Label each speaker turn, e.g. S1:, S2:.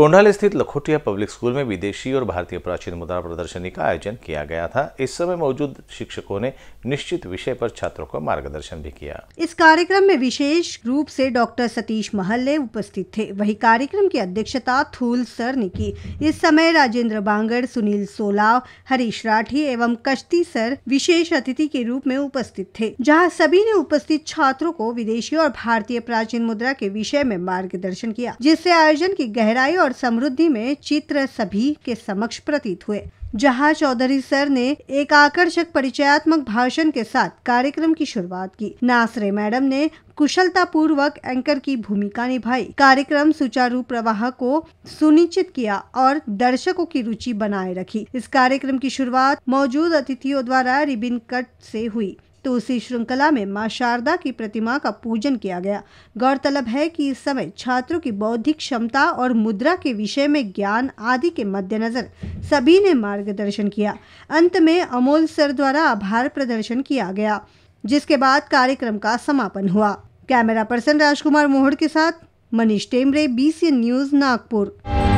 S1: कोंडाल स्थित Lakhotia public school में विदेशी और भारतीय प्राचीन मुद्रा प्रदर्शनी का आयोजन किया गया था। इस समय मौजूद शिक्षकों ने निश्चित विषय पर छात्रों को मार्गदर्शन भी किया।
S2: इस कार्यक्रम में विशेष रूप से डॉक्टर सतीश महल्ले उपस्थित थे। वही कार्यक्रम की अध्यक्षता थूल सर ने की। इस समय राजेंद्र बांगड़, सुनील सोलाव, हरीश राठी एवं कश्ती सर विशेष अतिथि के रूप में उपस्थित थे, जहां सभी ने उपस्थित छात्रों को विदेशी और भारतीय प्राचीन मुद्रा के विषय में मार्गदर्शन किया, जिससे आयोजन की गहराई और समृद्धि में चित्र सभी के समक्ष प्रतीत हुए। जहां चौधरी सर ने एक आकर्षक परिचयात्मक भाषण के साथ कार्यक्रम की शुरुआत की। नासरे मैडम ने कुशलता पूर्वक एंकर की भूमिका निभाई, कार्यक्रम सुचारू प्रवाह को सुनिश्चित किया और दर्शकों की रुचि बनाए रखी। इस कार्यक्रम की शुरुआत मौजूद अतिथियों द्वारा रिबन कट से हुई। तो उसी श्रृंखला में मां शारदा की प्रतिमा का पूजन किया गया। गौरतलब है कि इस समय छात्रों की बौद्धिक क्षमता और मुद्रा के विषय में ज्ञान आदि के मद्देनजर सभी ने मार्गदर्शन किया। अंत में अमोल सर द्वारा आभार प्रदर्शन किया गया, जिसके बाद कार्यक्रम का समापन हुआ। कैमरा पर्सन राजकुमार मोहड़ के साथ मनीष टेमरे, BCN न्यूज, नागपुर।